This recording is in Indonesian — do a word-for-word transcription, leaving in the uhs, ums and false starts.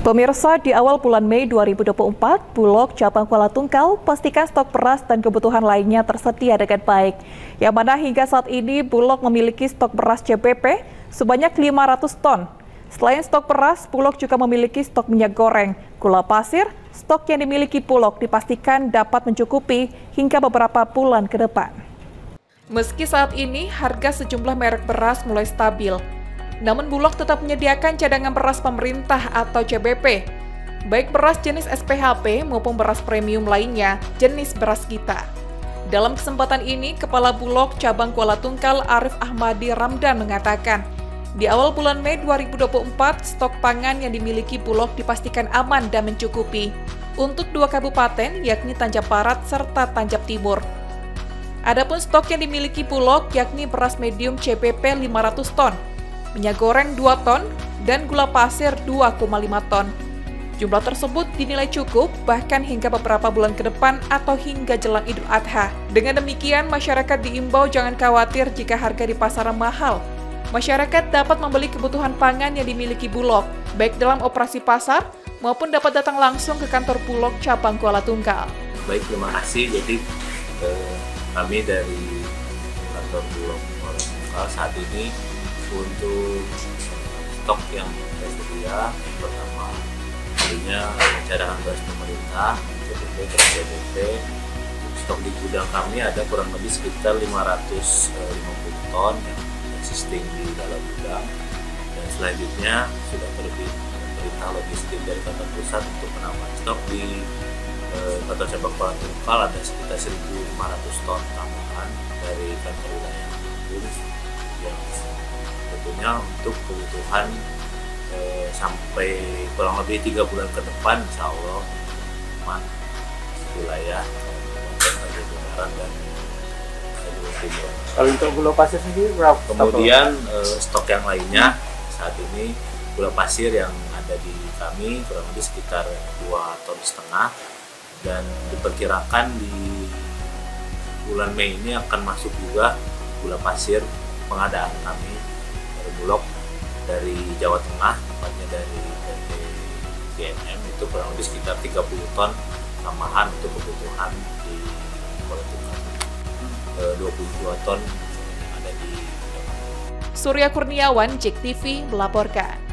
Pemirsa, di awal bulan Mei dua ribu dua puluh empat, Bulog Cabang Kuala Tungkal pastikan stok beras dan kebutuhan lainnya tersedia dengan baik. Yang mana hingga saat ini Bulog memiliki stok beras C B P sebanyak lima ratus ton. Selain stok beras, Bulog juga memiliki stok minyak goreng, gula pasir. Stok yang dimiliki Bulog dipastikan dapat mencukupi hingga beberapa bulan ke depan. Meski saat ini harga sejumlah merek beras mulai stabil, namun Bulog tetap menyediakan cadangan beras pemerintah atau C B P, baik beras jenis S P H P maupun beras premium lainnya jenis beras kita. Dalam kesempatan ini, Kepala Bulog Cabang Kuala Tungkal Arif Ahmadi Ramdan mengatakan, di awal bulan Mei dua ribu dua puluh empat, stok pangan yang dimiliki Bulog dipastikan aman dan mencukupi untuk dua kabupaten yakni Tanjab Barat serta Tanjab Timur. Adapun stok yang dimiliki Bulog yakni beras medium C B P lima ratus ton, minyak goreng dua ton, dan gula pasir dua koma lima ton. Jumlah tersebut dinilai cukup bahkan hingga beberapa bulan ke depan atau hingga jelang Idul Adha. Dengan demikian, masyarakat diimbau jangan khawatir jika harga di pasaran mahal. Masyarakat dapat membeli kebutuhan pangan yang dimiliki Bulog, baik dalam operasi pasar maupun dapat datang langsung ke kantor Bulog Cabang Kuala Tungkal. Baik, terima kasih. Jadi eh, kami dari kantor Bulog Kuala Tungkal saat ini untuk stok yang tersedia, pertama tentunya cadangan beras pemerintah, C B P dan C B P. Stok di gudang kami ada kurang lebih sekitar lima ratus lima puluh ton yang existing di dalam gudang, dan selanjutnya sudah terbit perintah logistik dari kantor pusat untuk menambah stok di eh, kantor cabang Kuala Tungkal ada sekitar seribu lima ratus ton tambahan dari kantor wilayah Lampung yang tentunya untuk kebutuhan eh, sampai kurang lebih tiga bulan ke depan, insya Allah aman wilayah Barat dan Timur. Kalau untuk gula pasir sendiri berapa? Kemudian eh, stok yang lainnya saat ini gula pasir yang ada di kami kurang lebih sekitar dua ton setengah, dan diperkirakan di bulan Mei ini akan masuk juga gula pasir pengadaan kami dari Bulog dari Jawa Tengah, tepatnya dari P T G M M, itu kurang lebih sekitar tiga puluh ton tambahan untuk kebutuhan di Kuala Tungkal. dua puluh dua ton yang ada di Surya Kurniawan, J E K T V melaporkan.